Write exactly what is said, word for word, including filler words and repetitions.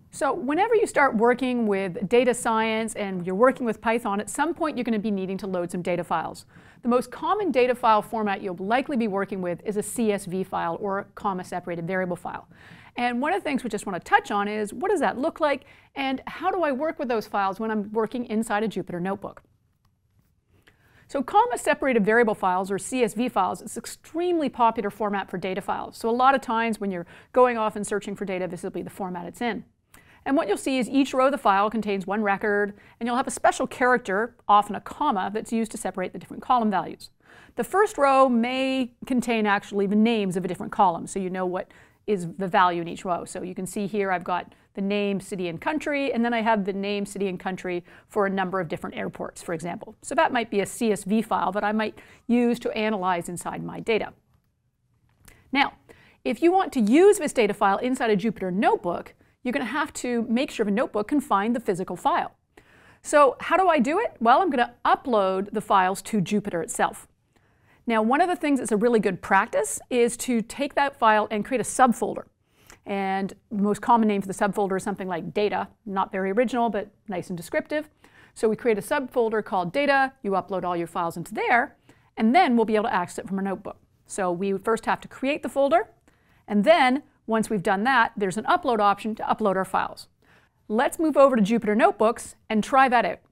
So whenever you start working with data science and you're working with Python, at some point you're going to be needing to load some data files. The most common data file format you'll likely be working with is a C S V file, or a comma-separated variable file. And one of the things we just want to touch on is, what does that look like, and how do I work with those files when I'm working inside a Jupyter notebook? So comma-separated variable files, or C S V files, is an extremely popular format for data files. So a lot of times when you're going off and searching for data, this will be the format it's in. And what you'll see is each row of the file contains one record, and you'll have a special character, often a comma, that's used to separate the different column values. The first row may contain actually the names of a different column, so you know what is the value in each row. So you can see here I've got the name, city, and country, and then I have the name, city, and country for a number of different airports, for example. So that might be a C S V file that I might use to analyze inside my data. Now, if you want to use this data file inside a Jupyter notebook, you're going to have to make sure the notebook can find the physical file. So how do I do it? Well, I'm going to upload the files to Jupyter itself. Now, one of the things that's a really good practice is to take that file and create a subfolder. And the most common name for the subfolder is something like data. Not very original, but nice and descriptive. So we create a subfolder called data. You upload all your files into there, and then we'll be able to access it from our notebook. So we first have to create the folder, and then once we've done that, there's an upload option to upload our files. Let's move over to Jupyter Notebooks and try that out.